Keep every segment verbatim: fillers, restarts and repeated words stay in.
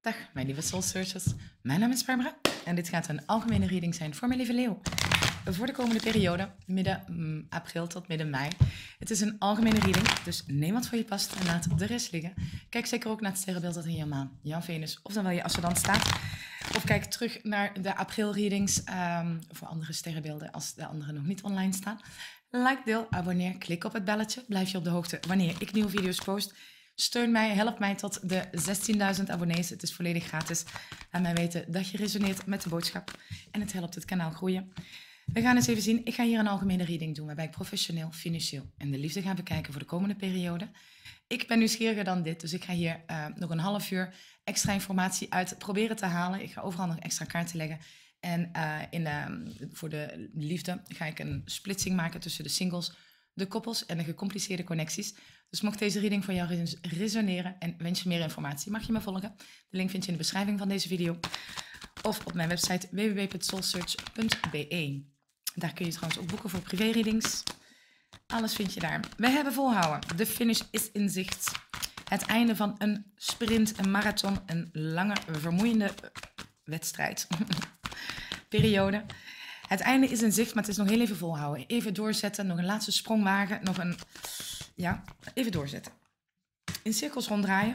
Dag, mijn lieve Soul Searchers. Mijn naam is Barbara en dit gaat een algemene reading zijn voor mijn lieve leeuw. Voor de komende periode, midden mm, april tot midden mei. Het is een algemene reading, dus neem wat voor je past en laat de rest liggen. Kijk zeker ook naar het sterrenbeeld dat in jouw maan, jouw Venus of dan wel je ascendant staat. Of kijk terug naar de april readings um, voor andere sterrenbeelden als de andere nog niet online staan. Like, deel, abonneer, klik op het belletje. Blijf je op de hoogte wanneer ik nieuwe video's post. Steun mij, help mij tot de zestienduizend abonnees. Het is volledig gratis. Laat mij weten dat je resoneert met de boodschap. En het helpt het kanaal groeien. We gaan eens even zien. Ik ga hier een algemene reading doen, waarbij ik professioneel, financieel en de liefde ga bekijken voor de komende periode. Ik ben nieuwsgieriger dan dit, dus ik ga hier uh, nog een half uur extra informatie uit proberen te halen. Ik ga overal nog extra kaarten leggen. En uh, in, uh, voor de liefde ga ik een splitsing maken tussen de singles, de koppels en de gecompliceerde connecties. Dus mocht deze reading voor jou resoneren en wens je meer informatie, mag je me volgen. De link vind je in de beschrijving van deze video. Of op mijn website w w w punt soulsearch punt b e. Daar kun je trouwens ook boeken voor privé-readings. Alles vind je daar. We hebben volhouden. De finish is in zicht. Het einde van een sprint, een marathon, een lange, vermoeiende wedstrijd. Periode. Het einde is in zicht, maar het is nog heel even volhouden. Even doorzetten, nog een laatste sprong wagen, nog een... Ja, even doorzetten. In cirkels ronddraaien.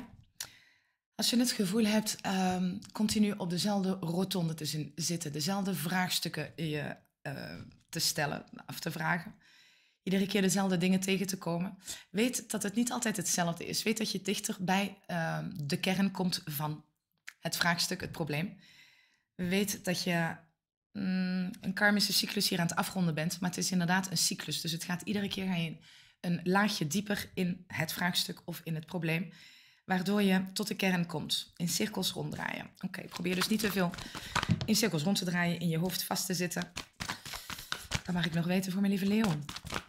Als je het gevoel hebt um, continu op dezelfde rotonde te zitten, dezelfde vraagstukken je, uh, te stellen, af te vragen, iedere keer dezelfde dingen tegen te komen, weet dat het niet altijd hetzelfde is. Weet dat je dichter bij uh, de kern komt van het vraagstuk, het probleem. Weet dat je um, een karmische cyclus hier aan het afronden bent, maar het is inderdaad een cyclus. Dus het gaat iedere keer ga je een laagje dieper in het vraagstuk of in het probleem, waardoor je tot de kern komt. In cirkels ronddraaien. Oké, okay, probeer dus niet te veel in cirkels rond te draaien, in je hoofd vast te zitten. Dat mag ik nog weten voor mijn lieve leeuw.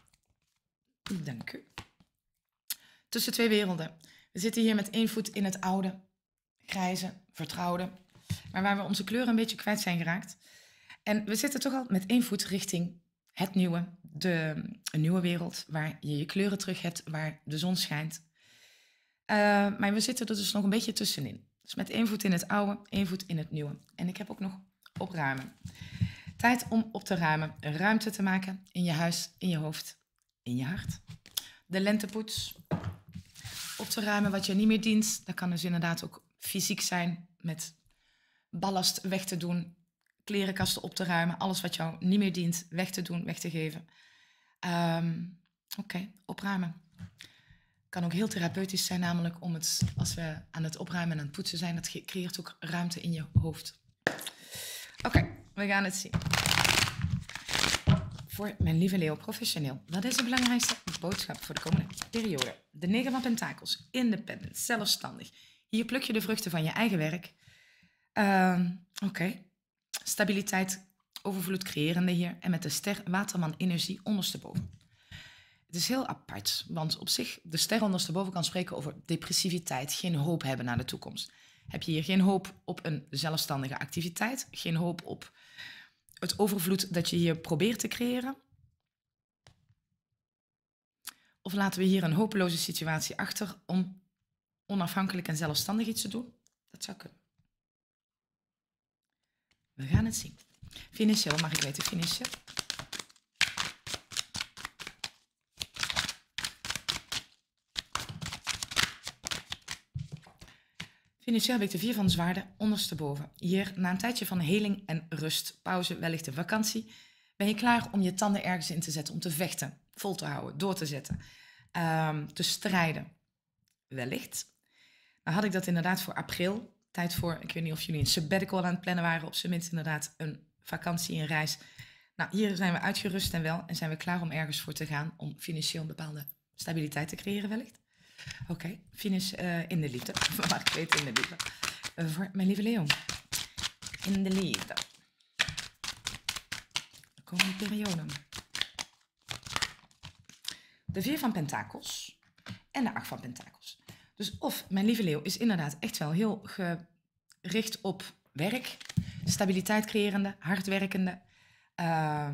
Dank u. Tussen twee werelden. We zitten hier met één voet in het oude, grijze, vertrouwde, maar waar we onze kleuren een beetje kwijt zijn geraakt. En we zitten toch al met één voet richting het nieuwe, de, een nieuwe wereld, waar je je kleuren terug hebt, waar de zon schijnt. Uh, maar we zitten er dus nog een beetje tussenin. Dus met één voet in het oude, één voet in het nieuwe. En ik heb ook nog opruimen. Tijd om op te ruimen, ruimte te maken in je huis, in je hoofd, in je hart. De lentepoets. Op te ruimen wat je niet meer dient. Dat kan dus inderdaad ook fysiek zijn, met ballast weg te doen, klerenkasten op te ruimen, alles wat jou niet meer dient, weg te doen, weg te geven. Um, Oké, okay, opruimen. Kan ook heel therapeutisch zijn, namelijk om het, als we aan het opruimen en aan het poetsen zijn, dat creëert ook ruimte in je hoofd. Oké, okay, we gaan het zien. Voor mijn lieve leeuw, professioneel. Wat is de belangrijkste boodschap voor de komende periode? De negen van pentakels, independent, zelfstandig. Hier pluk je de vruchten van je eigen werk. Uh, Oké. Okay. Stabiliteit, overvloed creërende hier. En met de ster waterman energie ondersteboven. Het is heel apart, want op zich, de ster ondersteboven kan spreken over depressiviteit, geen hoop hebben naar de toekomst. Heb je hier geen hoop op een zelfstandige activiteit, geen hoop op het overvloed dat je hier probeert te creëren? Of laten we hier een hopeloze situatie achter om onafhankelijk en zelfstandig iets te doen? Dat zou kunnen. We gaan het zien. Financieel, mag ik weten, financieel? Financieel heb ik de vier van zwaarden ondersteboven. Hier, na een tijdje van heling en rust, pauze, wellicht een vakantie, ben je klaar om je tanden ergens in te zetten, om te vechten, vol te houden, door te zetten, um, te strijden. Wellicht. Dan had ik dat inderdaad voor april. Tijd voor, ik weet niet of jullie een sabbatical aan het plannen waren, op zijn minst inderdaad een vakantie, een reis. Nou, hier zijn we uitgerust en wel en zijn we klaar om ergens voor te gaan, om financieel een bepaalde stabiliteit te creëren wellicht. Oké, okay. Finish uh, in de liefde. Mag ik weten in de liefde. Uh, voor mijn lieve leeuw. In de liefde. De komende periode. De vier van pentakels en de acht van pentakels. Dus of mijn lieve leeuw is inderdaad echt wel heel gericht op werk, stabiliteit creërende, hardwerkende. Uh,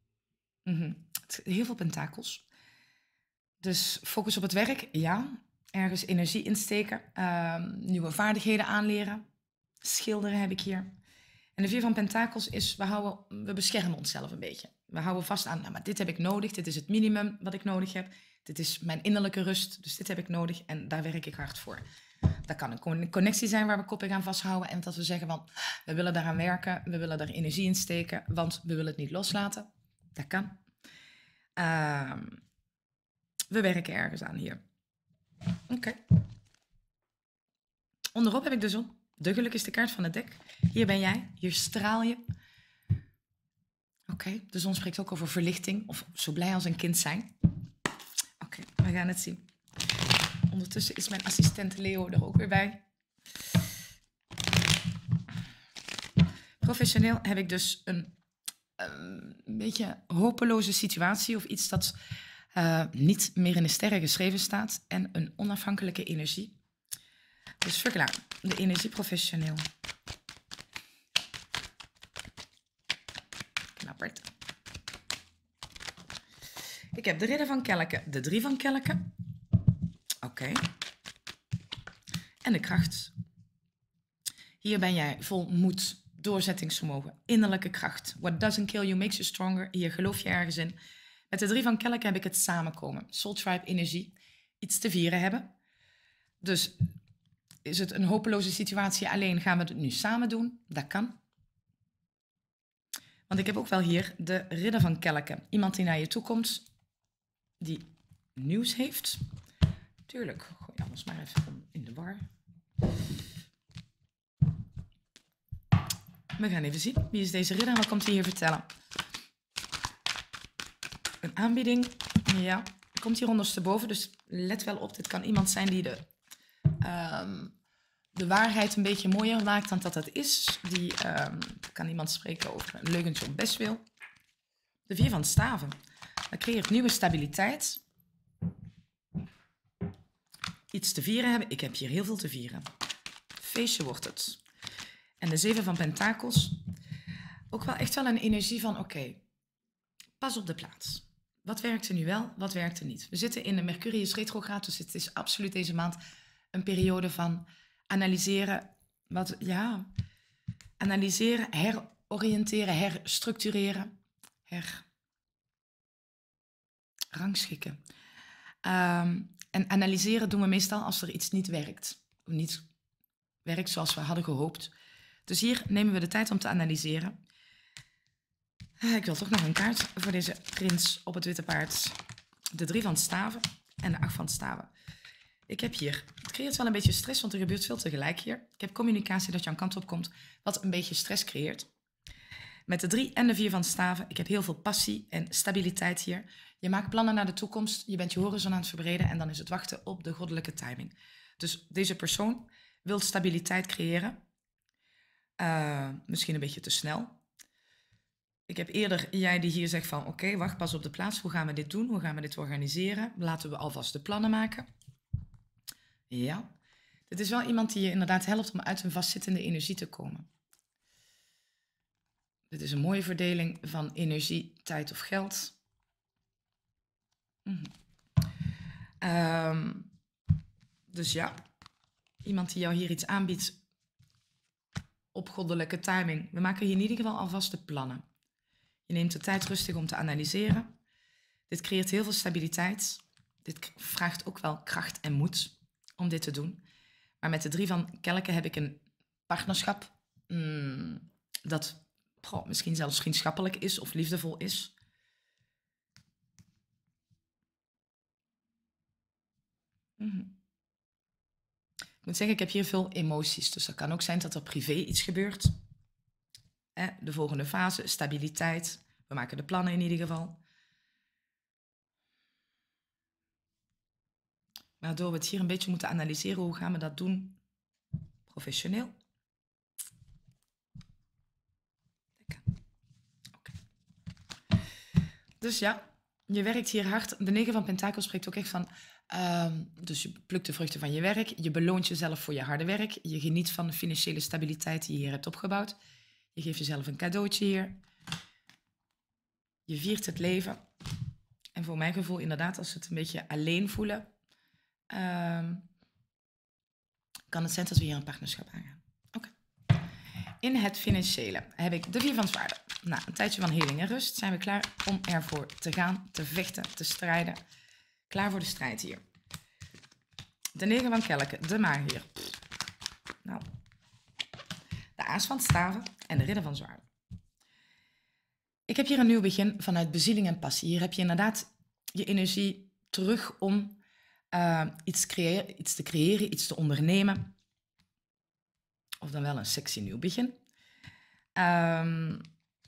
mm-hmm. Heel veel pentakels. Dus focus op het werk, ja. ergens energie insteken, um, nieuwe vaardigheden aanleren. Schilderen heb ik hier. En de vier van pentakels is, we, houden, we beschermen onszelf een beetje. We houden vast aan, nou, maar dit heb ik nodig, dit is het minimum wat ik nodig heb. Dit is mijn innerlijke rust, dus dit heb ik nodig en daar werk ik hard voor. Dat kan een connectie zijn waar we koppig aan vasthouden en dat we zeggen van, we willen daaraan werken, we willen daar energie in steken, want we willen het niet loslaten. Dat kan. Uh, we werken ergens aan hier. Oké. Okay. Onderop heb ik de zon. De gelukkigste kaart van het dek. Hier ben jij, hier straal je. Oké, okay. De zon spreekt ook over verlichting of zo blij als een kind zijn. Oké, okay. We gaan het zien. Ondertussen is mijn assistent Leo er ook weer bij. Professioneel heb ik dus een, een beetje hopeloze situatie of iets dat uh, niet meer in de sterren geschreven staat en een onafhankelijke energie. Dus verklaar, de energie professioneel. Knapperd. Ik heb de ridder van kelken, de drie van kelken. Oké. Okay. En de kracht. Hier ben jij vol moed, doorzettingsvermogen, innerlijke kracht. What doesn't kill you makes you stronger. Hier geloof je ergens in. Met de drie van kelken heb ik het samenkomen. Soul Tribe energie. Iets te vieren hebben. Dus is het een hopeloze situatie alleen? Gaan we het nu samen doen? Dat kan. Want ik heb ook wel hier de ridder van kelken. Iemand die naar je toe komt, die nieuws heeft. Tuurlijk, gooi alles maar even in de war. We gaan even zien. Wie is deze ridder en wat komt hij hier vertellen? Een aanbieding. Ja, komt hier ondersteboven. Dus let wel op, dit kan iemand zijn die de, um, de waarheid een beetje mooier maakt dan dat het is. Die um, kan iemand spreken over een leugentje op bestwil. De vier van staven. Dat creëert nieuwe stabiliteit. Iets te vieren hebben. Ik heb hier heel veel te vieren. Feestje wordt het. En de zeven van pentakels. Ook wel echt wel een energie van, oké, okay, pas op de plaats. Wat werkt er nu wel, wat werkt er niet? We zitten in de Mercurius retrograde, dus het is absoluut deze maand een periode van analyseren. Wat, ja, analyseren, heroriënteren, herstructureren, herrangschikken. Um, en analyseren doen we meestal als er iets niet werkt. Of niet werkt zoals we hadden gehoopt. Dus hier nemen we de tijd om te analyseren. Ik wil toch nog een kaart voor deze prins op het witte paard. De drie van staven en de acht van staven. Ik heb hier, het creëert wel een beetje stress, want er gebeurt veel tegelijk hier. Ik heb communicatie dat je aan kant op komt, wat een beetje stress creëert. Met de drie en de vier van staven, ik heb heel veel passie en stabiliteit hier. Je maakt plannen naar de toekomst, je bent je horizon aan het verbreden en dan is het wachten op de goddelijke timing. Dus deze persoon wil stabiliteit creëren. Uh, misschien een beetje te snel. Ik heb eerder jij die hier zegt van oké, okay, wacht, pas op de plaats. Hoe gaan we dit doen? Hoe gaan we dit organiseren? Laten we alvast de plannen maken. Ja. Dit is wel iemand die je inderdaad helpt om uit een vastzittende energie te komen. Dit is een mooie verdeling van energie, tijd of geld. Mm-hmm. Um, dus ja, iemand die jou hier iets aanbiedt op goddelijke timing. We maken hier in ieder geval alvast de plannen. Je neemt de tijd rustig om te analyseren. Dit creëert heel veel stabiliteit. Dit vraagt ook wel kracht en moed om dit te doen. Maar met de drie van kelken heb ik een partnerschap mm, dat goh, misschien zelfs vriendschappelijk is of liefdevol is. Mm-hmm. Ik moet zeggen, ik heb hier veel emoties. Dus dat kan ook zijn dat er privé iets gebeurt. Eh, de volgende fase, stabiliteit. We maken de plannen in ieder geval. Waardoor we het hier een beetje moeten analyseren. Hoe gaan we dat doen? Professioneel. Okay. Dus ja, je werkt hier hard. De negen van pentakels spreekt ook echt van... Um, dus je plukt de vruchten van je werk. Je beloont jezelf voor je harde werk. Je geniet van de financiële stabiliteit die je hier hebt opgebouwd. Je geeft jezelf een cadeautje hier. Je viert het leven. En voor mijn gevoel inderdaad, als we het een beetje alleen voelen... Uh, kan het zijn dat we hier een partnerschap aangaan. Oké. Okay. In het financiële heb ik de vier van zwaarden. Na een tijdje van heling en rust zijn we klaar om ervoor te gaan, te vechten, te strijden. Klaar voor de strijd hier. De negen van kelken, de magier. Nou. De aas van staven en de ridder van zwaarden. Ik heb hier een nieuw begin vanuit bezieling en passie. Hier heb je inderdaad je energie terug om uh, iets, creëren, iets te creëren, iets te ondernemen. Of dan wel een sexy nieuw begin. Um,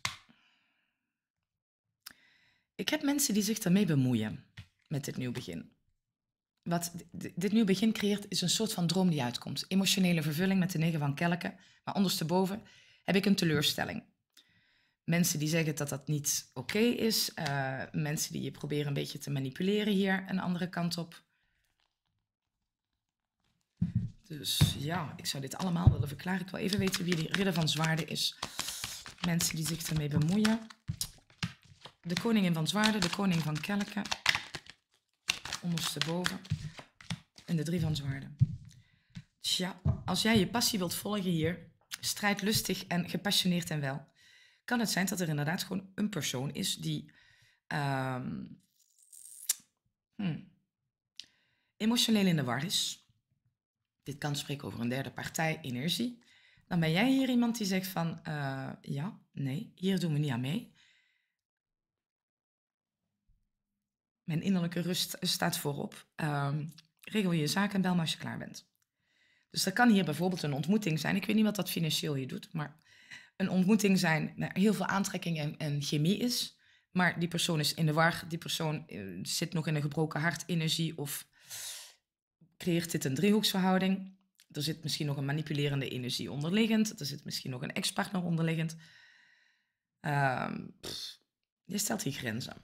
ik heb mensen die zich daarmee bemoeien met dit nieuw begin. Wat dit nieuw begin creëert is een soort van droom die uitkomt. Emotionele vervulling met de negen van kelken. Maar ondersteboven heb ik een teleurstelling. Mensen die zeggen dat dat niet oké okay is. Uh, mensen die je proberen een beetje te manipuleren hier een andere kant op. Dus ja, ik zou dit allemaal willen verklaren. Ik wil even weten wie die ridder van zwaarden is. Mensen die zich ermee bemoeien. De koningin van zwaarden, de koning van kelken. Ondersteboven. En de drie van zwaarden. Tja, als jij je passie wilt volgen hier, strijdlustig en gepassioneerd en wel, kan het zijn dat er inderdaad gewoon een persoon is die um, hmm, emotioneel in de war is. Dit kan spreken over een derde partij, energie. Dan ben jij hier iemand die zegt van, uh, ja, nee, hier doen we niet aan mee. Mijn innerlijke rust staat voorop. Um, regel je zaken en bel me als je klaar bent. Dus er kan hier bijvoorbeeld een ontmoeting zijn. Ik weet niet wat dat financieel hier doet, maar een ontmoeting zijn waar heel veel aantrekking en, en chemie is. Maar die persoon is in de war. Die persoon uh, zit nog in een gebroken hartenergie of creëert dit een driehoeksverhouding. Er zit misschien nog een manipulerende energie onderliggend. Er zit misschien nog een ex-partner onderliggend. Uh, pff, je stelt hier grenzen.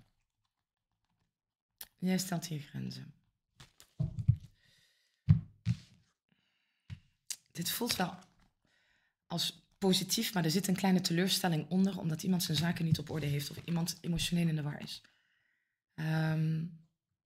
Jij stelt hier grenzen. Dit voelt wel als positief, maar er zit een kleine teleurstelling onder, omdat iemand zijn zaken niet op orde heeft of iemand emotioneel in de war is. Um,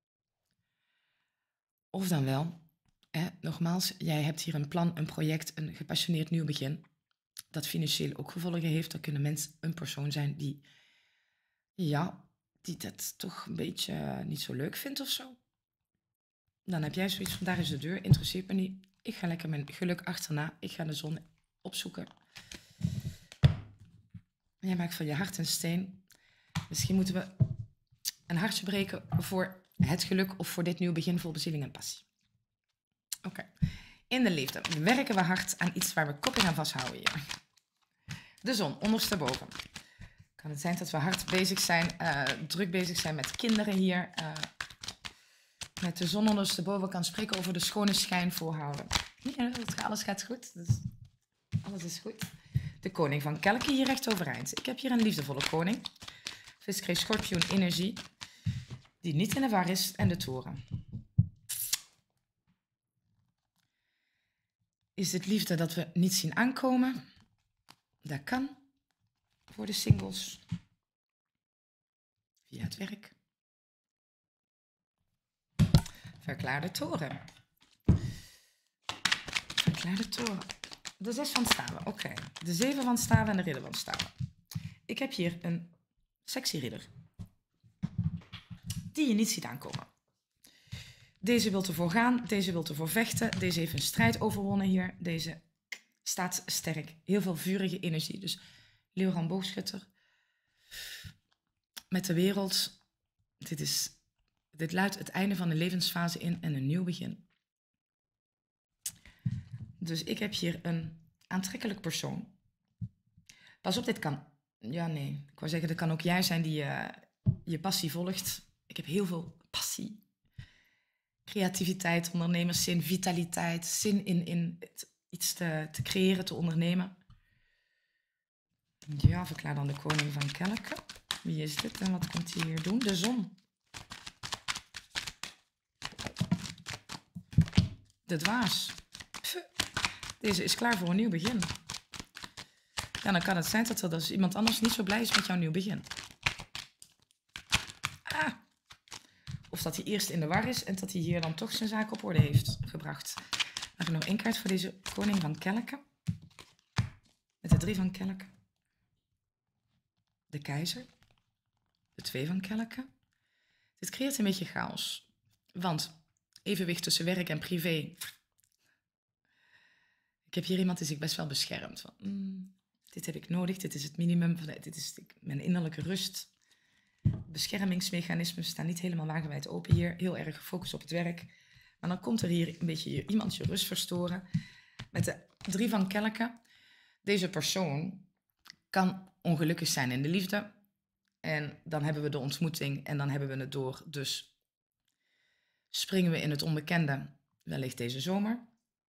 of dan wel, hè, nogmaals, jij hebt hier een plan, een project, een gepassioneerd nieuw begin, dat financieel ook gevolgen heeft. Dan kunnen mensen een persoon zijn die, ja, die dat toch een beetje niet zo leuk vindt of zo. Dan heb jij zoiets van, daar is de deur, interesseert me niet. Ik ga lekker mijn geluk achterna. Ik ga de zon opzoeken. Jij maakt van je hart een steen. Misschien moeten we een hartje breken voor het geluk of voor dit nieuwe begin vol bezieling en passie. Oké. Okay. In de liefde werken we hard aan iets waar we koppig aan vasthouden hier. De zon, ondersteboven. Kan het zijn dat we hard bezig zijn, uh, druk bezig zijn met kinderen hier. Uh, met de zon ondersteboven kan spreken over de schone schijn voorhouden. Ja, alles gaat goed. Dus alles is goed. De koning van kelken hier recht overeind. Ik heb hier een liefdevolle koning. Viskreeg schorpioen energie. Die niet in de war is. En de toren. Is het liefde dat we niet zien aankomen? Dat kan. Voor de singles. Via het werk. Verklaarde toren. Verklaarde toren. De zes van staven, oké. Okay. De zeven van staven en de ridder van staven. Ik heb hier een sexy ridder. Die je niet ziet aankomen. Deze wil ervoor gaan, deze wil ervoor vechten. Deze heeft een strijd overwonnen hier. Deze staat sterk. Heel veel vurige energie. Dus leeuw en boogschutter. Met de wereld. Dit is... Dit luidt het einde van de levensfase in en een nieuw begin. Dus ik heb hier een aantrekkelijk persoon. Pas op, dit kan... Ja, nee. Ik wou zeggen, dat kan ook jij zijn die uh, je passie volgt. Ik heb heel veel passie. Creativiteit, ondernemerszin, vitaliteit. Zin in, in het, iets te, te creëren, te ondernemen. Ja, verklaar dan de koning van kelken. Wie is dit en wat komt hij hier doen? De zon. De dwaas. Pff, deze is klaar voor een nieuw begin. Ja, dan kan het zijn dat er dus iemand anders niet zo blij is met jouw nieuw begin. Ah. Of dat hij eerst in de war is en dat hij hier dan toch zijn zaak op orde heeft gebracht. Mag ik nog één kaart voor deze koning van kelken? Met de drie van kelken. De keizer. De twee van kelken. Dit creëert een beetje chaos. Want evenwicht tussen werk en privé. Ik heb hier iemand die zich best wel beschermt. Van, mm, dit heb ik nodig, dit is het minimum. Dit is mijn innerlijke rust. Beschermingsmechanismen staan niet helemaal wagenwijd open hier. Heel erg gefocust op het werk. Maar dan komt er hier een beetje iemand je rust verstoren. Met de drie van kelken. Deze persoon kan ongelukkig zijn in de liefde. En dan hebben we de ontmoeting en dan hebben we het door. Dus springen we in het onbekende. Wellicht deze zomer.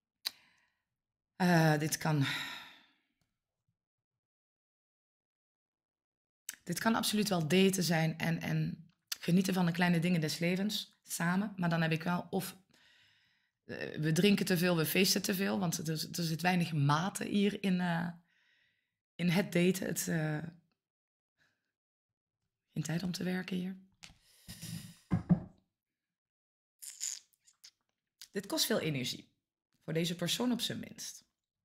Uh, dit kan... Dit kan absoluut wel daten zijn en, en genieten van de kleine dingen des levens samen. Maar dan heb ik wel of uh, we drinken te veel, we feesten te veel. Want er, er zit weinig mate hier in, uh, in het daten. Het, uh, geen tijd om te werken hier. Dit kost veel energie. Voor deze persoon op zijn minst.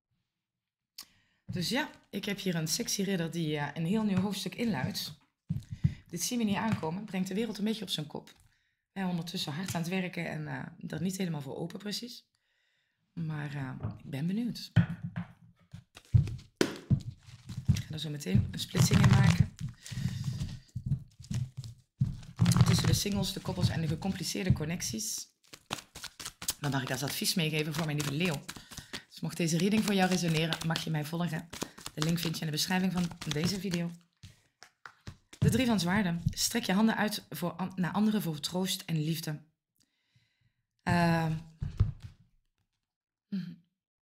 Dus ja, ik heb hier een sexy ridder die uh, een heel nieuw hoofdstuk inluidt. Dit zien we niet aankomen. Brengt de wereld een beetje op zijn kop. Wij ondertussen hard aan het werken en uh, er niet helemaal voor open precies. Maar uh, ik ben benieuwd. Ik ga er zo meteen een splitsing in maken. Tussen de singles, de koppels en de gecompliceerde connecties. Dan mag ik als advies meegeven voor mijn lieve Leo. Dus mocht deze reading voor jou resoneren, mag je mij volgen. De link vind je in de beschrijving van deze video. De drie van zwaarden. Strek je handen uit voor, naar anderen voor troost en liefde. Uh, mm.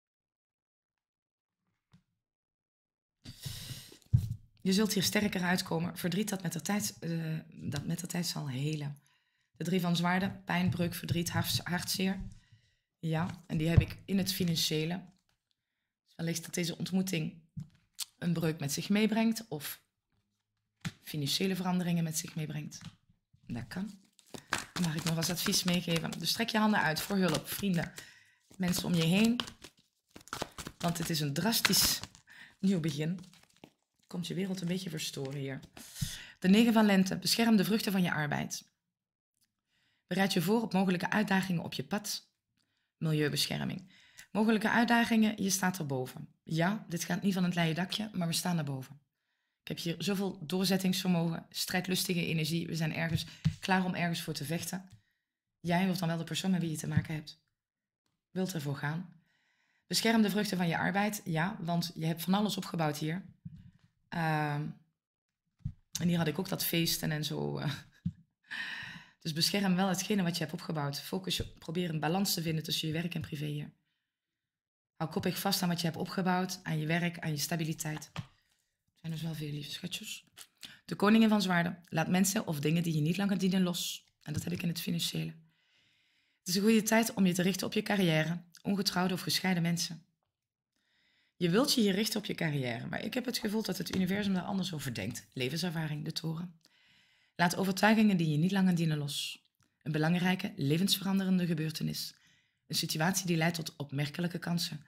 Je zult hier sterker uitkomen. Verdriet dat met de tijd, uh, dat met de tijd zal helen. De drie van zwaarden. Pijn, breuk, verdriet, hartzeer. Ja, en die heb ik in het financiële. Dus wellicht dat deze ontmoeting een breuk met zich meebrengt of financiële veranderingen met zich meebrengt. Dat kan. Dan mag ik nog als advies meegeven. Dus strek je handen uit voor hulp, vrienden, mensen om je heen. Want het is een drastisch nieuw begin. Komt je wereld een beetje verstoren hier. De negen van lente. Bescherm de vruchten van je arbeid. Bereid je voor op mogelijke uitdagingen op je pad. Milieubescherming. Mogelijke uitdagingen, je staat erboven. Ja, dit gaat niet van het leien dakje, maar we staan erboven. Ik heb hier zoveel doorzettingsvermogen, strijdlustige energie. We zijn ergens klaar om ergens voor te vechten. Jij wordt dan wel de persoon met wie je te maken hebt. Wilt ervoor gaan. Bescherm de vruchten van je arbeid. Ja, want je hebt van alles opgebouwd hier. Uh, en hier had ik ook dat feesten en zo... Uh, Dus bescherm wel hetgene wat je hebt opgebouwd. Focus je, probeer een balans te vinden tussen je werk en privé hier. Hou koppig vast aan wat je hebt opgebouwd, aan je werk, aan je stabiliteit. Er zijn dus wel veel lieve schatjes. De koningin van zwaarden. Laat mensen of dingen die je niet langer dienen los. En dat heb ik in het financiële. Het is een goede tijd om je te richten op je carrière. Ongetrouwde of gescheiden mensen. Je wilt je hier richten op je carrière. Maar ik heb het gevoel dat het universum daar anders over denkt. Levenservaring, de toren. Laat overtuigingen die je niet langer dienen los. Een belangrijke, levensveranderende gebeurtenis. Een situatie die leidt tot opmerkelijke kansen.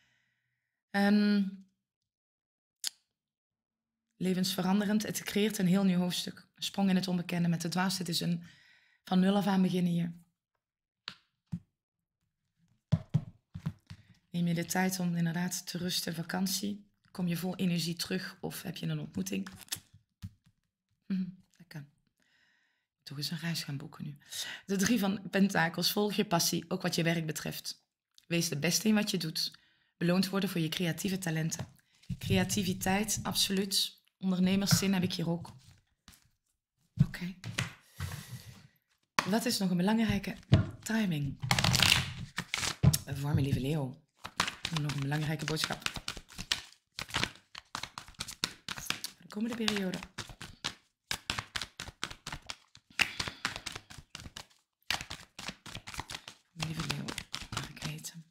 Um, levensveranderend, het creëert een heel nieuw hoofdstuk. Een sprong in het onbekende met de dwaas. Het is een van nul af aan beginnen hier. Neem je de tijd om inderdaad te rusten, vakantie. Kom je vol energie terug of heb je een ontmoeting? Mm-hmm. Toch eens een reis gaan boeken nu. De drie van pentakels. Volg je passie, ook wat je werk betreft. Wees de beste in wat je doet. Beloond worden voor je creatieve talenten. Creativiteit, absoluut. Ondernemerszin heb ik hier ook. Oké. Okay. Wat is nog een belangrijke timing? Voor mijn lieve Leo. Nog een belangrijke boodschap. De komende periode. Lieve Leo, mag ik weten.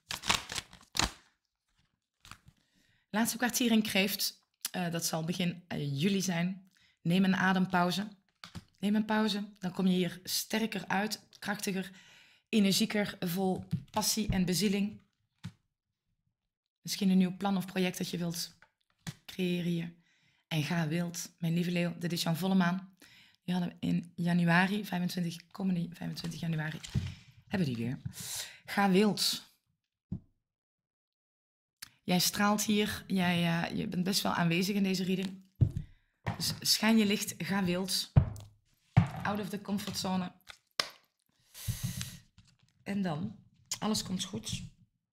Laatste kwartier in Kreeft, uh, dat zal begin uh, juli zijn. Neem een adempauze. Neem een pauze, dan kom je hier sterker uit. krachtiger, energieker, vol passie en bezieling. Misschien een nieuw plan of project dat je wilt creëren hier. En ga wild, mijn lieve Leeuw, dit is jouw volle maan. Die hadden we in januari, vijfentwintig, komende vijfentwintig januari, hebben die weer. Ga wild. Jij straalt hier, jij, uh, je bent best wel aanwezig in deze reading. Dus schijn je licht, ga wild. Out of the comfortzone. En dan, alles komt goed.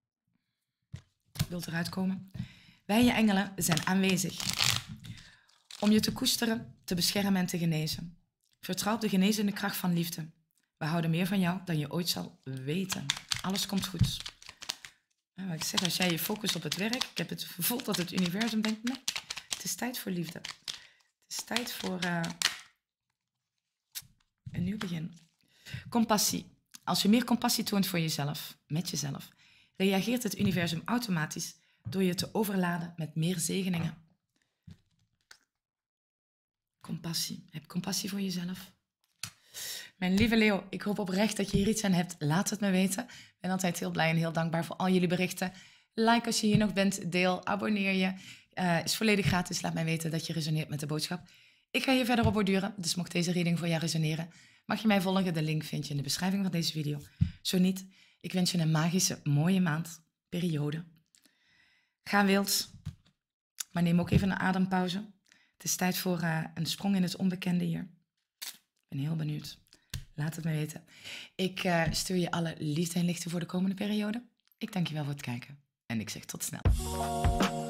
Wilt eruit komen. Wij, je engelen, zijn aanwezig. Om je te koesteren, te beschermen en te genezen. Vertrouw op de genezende kracht van liefde. We houden meer van jou dan je ooit zal weten. Alles komt goed. Nou, ik zeg, als jij je focust op het werk, ik heb het gevoel dat het universum denkt, nee, het is tijd voor liefde. Het is tijd voor uh, een nieuw begin. Compassie. Als je meer compassie toont voor jezelf, met jezelf, reageert het universum automatisch door je te overladen met meer zegeningen. Compassie. Heb compassie voor jezelf. Mijn lieve Leeuw, ik hoop oprecht dat je hier iets aan hebt. Laat het me weten. Ik ben altijd heel blij en heel dankbaar voor al jullie berichten. Like als je hier nog bent. Deel, abonneer je. Uh, is volledig gratis. Laat mij weten dat je resoneert met de boodschap. Ik ga hier verder op borduren, dus mocht deze reading voor jou resoneren, mag je mij volgen. De link vind je in de beschrijving van deze video. Zo niet, ik wens je een magische, mooie maand, periode. Ga wild, maar neem ook even een adempauze. Het is tijd voor uh, een sprong in het onbekende hier. Ik ben heel benieuwd. Laat het me weten. Ik uh, stuur je alle liefde en lichten voor de komende periode. Ik dank je wel voor het kijken en ik zeg tot snel.